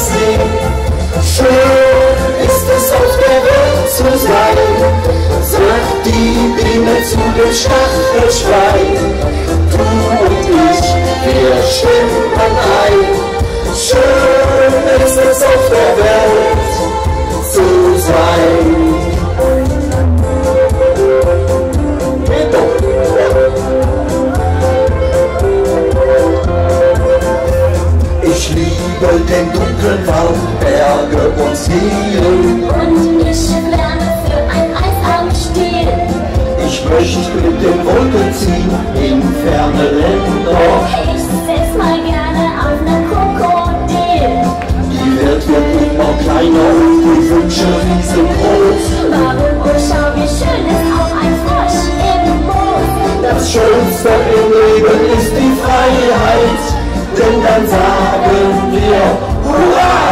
sehen. Schön ist es auf der Welt zu sein, sagt die Biene zu dem Stachelschwein. Du und ich, wir stimmen ein. Schön ist es auf der Welt zu sein. Ich liebe den dunklen Wald, Berge und Seen. Und mische Wärme für ein Eisarm stehen. Ich möchte mit den Wolken ziehen in ferne Länder. Ich setz mal gerne auf ne Krokodil. Die Welt wird immer kleiner und die Wünsche riesengroß. Warum, oh schau, wie schön ist auch ein Frosch im Moos. Das Schönste im Leben ist die Freiheit, denn dann sagen wir Hurra!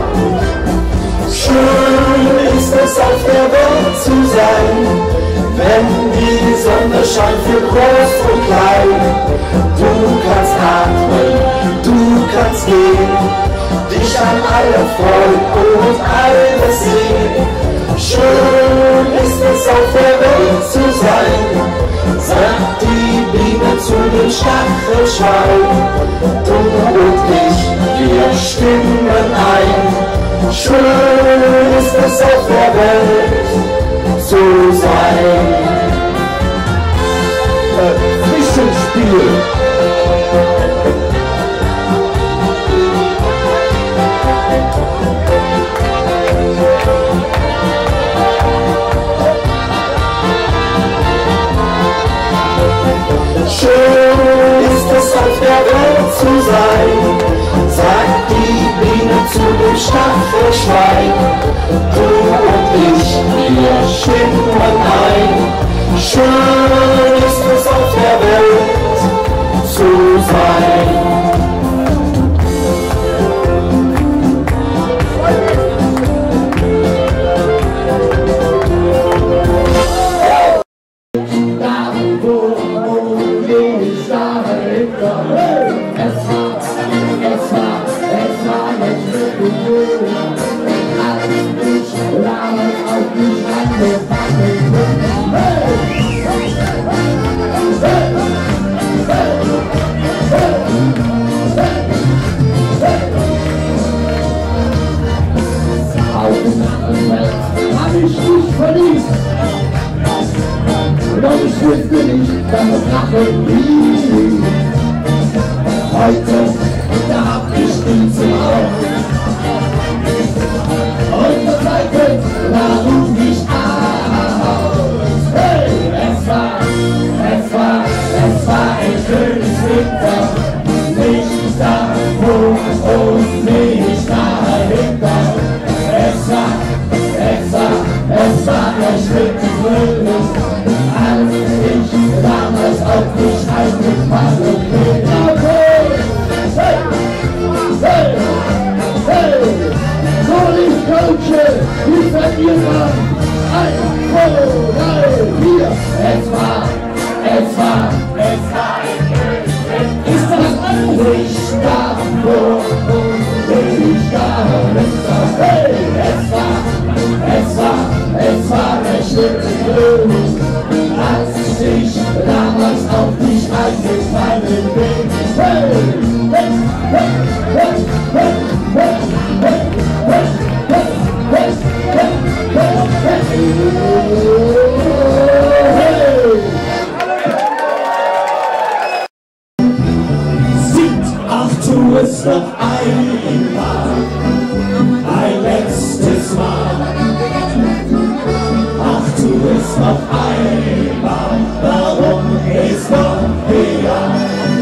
Schön ist es auf der Welt zu sein, wenn die Sonne scheint für groß und klein. Du kannst atmen, du kannst gehen, dich an alle freuen und alles sehen. Schön ist es auf der Welt zu sein, sagt die Biene zu dem Stachelschwein. Du und ich, wir stimmen ein. Schön ist es auf der Welt zu sein. Zwischenspiel. Schön ist es auf der Welt zu sein, sagt die Biene zu dem Stachelschwein. Du und ich, wir stimmen ein. Schön ist es auf der Welt zu sein. Hab ich dich verliebt, doch ich wüsste nicht, dass es Rache liegt. Heute, da hab ich ihn zum Auge. Und verzweifelt, da ruf ich aus. Hey, es war ein schönes Winter. Nicht da, wo und nicht dahinter. Es war der schlimmste Frühling, als ich damals auf dich eingefallen bin. Hey, hey, hey, hey, so lief Kölsche, wie seid ihr dran? 1, 2, 3, 4. Es war ein ist das nicht da, wo und nicht dahinter. Hey, es war der schlimmste Frühling, als ich damals auf dich eingefallen bin. Hey, hey, hey, hey, hey, hey, hey, hey, hey, hey, hey, hey. Singt, ach tu es noch einmal, ein letztes Mal. Ach tu es noch einmal, warum ist noch egal?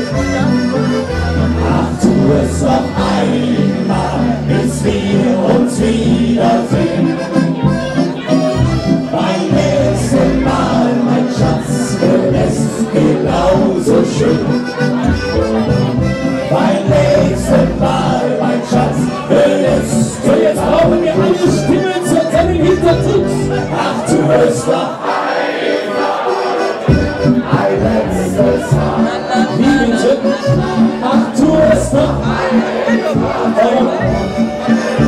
Ach tu es noch einmal, bis wir uns wiedersehen. Beim nächsten Mal, mein Schatz, wird es genauso schön. Beim nächsten Mal, mein Schatz, wird es. So, jetzt brauchen wir eine Stimme zur Tellung Hintertipps. Ach tu es noch einmal, ein letztes Mal. Wie bitte? Ach tu es noch einmal.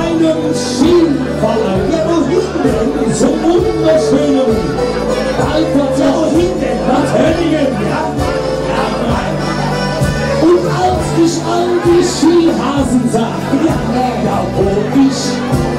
einem Skifahrer, ja wohin denn, so wunderschönen Waldplatz, ja wohin denn, nach Hönningen, ja, und als ich all die Skihasen sah, ja, da wo ich